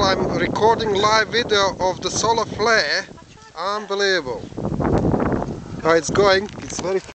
I'm recording live video of the solar flare. Unbelievable. How it's going. It's very